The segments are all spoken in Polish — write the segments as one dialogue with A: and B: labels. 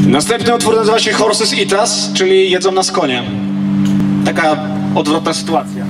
A: Następny utwór nazywa się Horses Eat Us, czyli jedzą nas konie. Taka odwrotna sytuacja.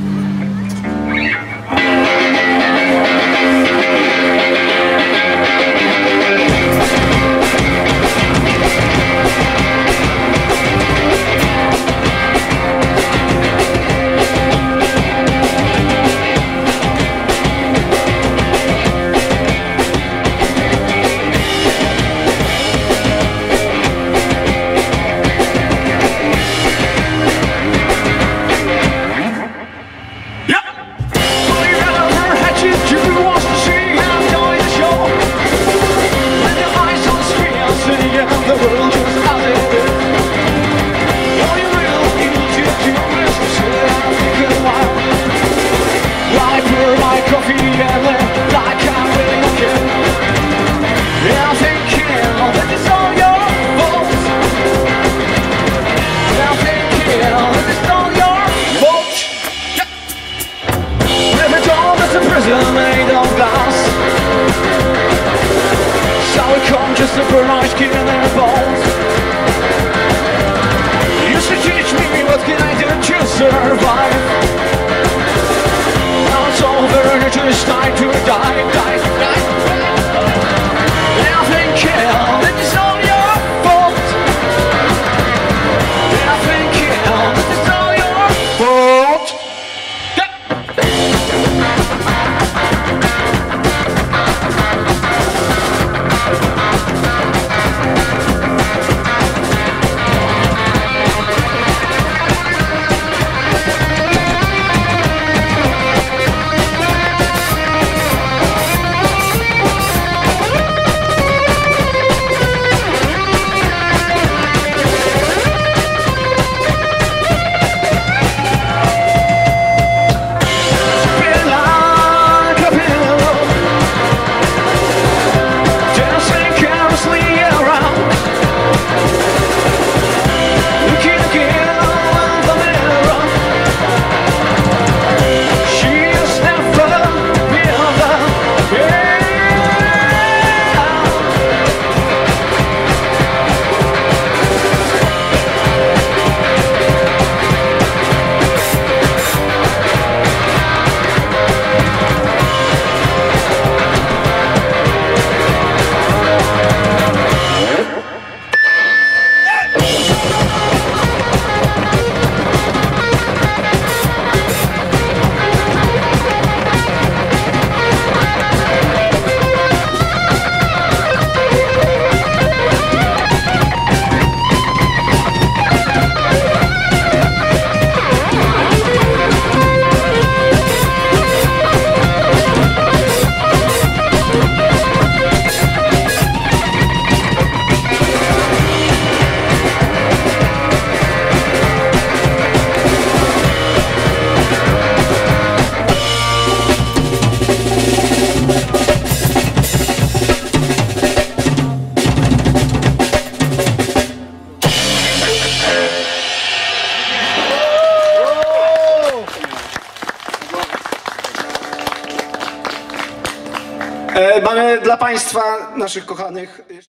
B: Made of glass, so we come just to burn our skin and bones. You used to teach me what can I do to survive. Now it's over, it's time to die. Nothing killed, it's all your fault. Nothing killed, it's all your fault.
A: Mamy dla Państwa, naszych kochanych...